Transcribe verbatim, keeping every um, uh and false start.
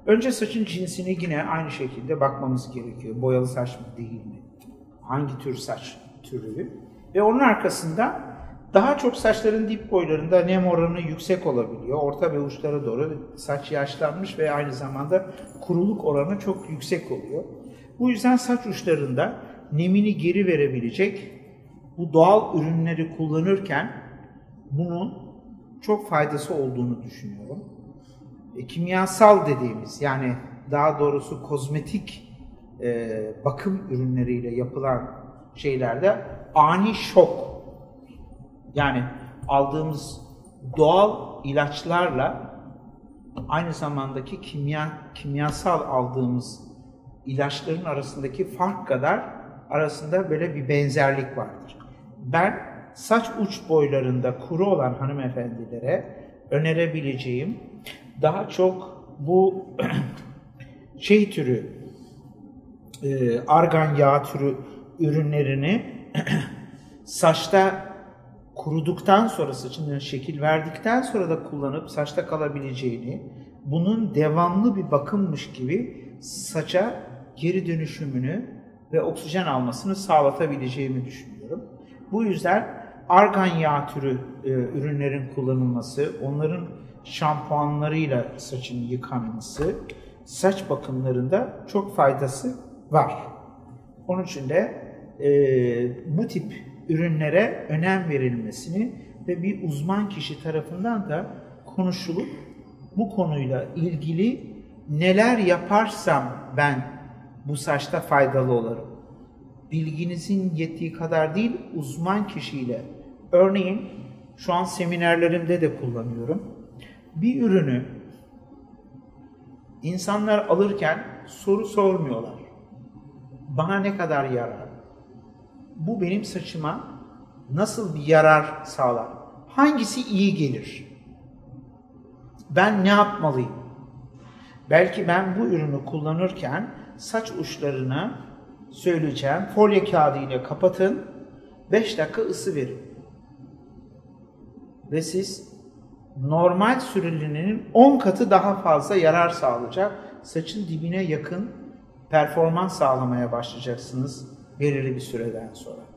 Önce saçın cinsine yine aynı şekilde bakmamız gerekiyor. Boyalı saç mı değil mi? Hangi tür saç türü? Ve onun arkasında daha çok saçların dip boylarında nem oranı yüksek olabiliyor. Orta ve uçlara doğru saç yaşlanmış ve aynı zamanda kuruluk oranı çok yüksek oluyor. Bu yüzden saç uçlarında nemini geri verebilecek bu doğal ürünleri kullanırken bunun çok faydası olduğunu düşünüyorum. E, kimyasal dediğimiz, yani daha doğrusu kozmetik e, bakım ürünleriyle yapılan şeylerde ani şok, yani aldığımız doğal ilaçlarla aynı zamandaki kimya kimyasal aldığımız ilaçların arasındaki fark kadar arasında böyle bir benzerlik vardır. Ben saç uç boylarında kuru olan hanımefendilere önerebileceğim daha çok bu şey türü, e, argan yağı türü ürünlerini saçta kuruduktan sonra, saçına şekil verdikten sonra da kullanıp saçta kalabileceğini, bunun devamlı bir bakımmış gibi saça geri dönüşümünü ve oksijen almasını sağlatabileceğimi düşünüyorum. Bu yüzden argan yağı türü e, ürünlerin kullanılması, onların şampuanlarıyla saçın yıkanması, saç bakımlarında çok faydası var. Onun için de e, bu tip ürünlere önem verilmesini ve bir uzman kişi tarafından da konuşulup bu konuyla ilgili neler yaparsam ben bu saçta faydalı olurum. Bilginizin yettiği kadar değil, uzman kişiyle. Örneğin şu an seminerlerimde de kullanıyorum. Bir ürünü insanlar alırken soru sormuyorlar. Bana ne kadar yarar? Bu benim saçıma nasıl bir yarar sağlar? Hangisi iyi gelir? Ben ne yapmalıyım? Belki ben bu ürünü kullanırken saç uçlarını söyleyeceğim. Folyo kağıdı ile kapatın. beş dakika ısı verin. Ve siz normal sürülünün on katı daha fazla yarar sağlayacak, saçın dibine yakın performans sağlamaya başlayacaksınız belirli bir süreden sonra.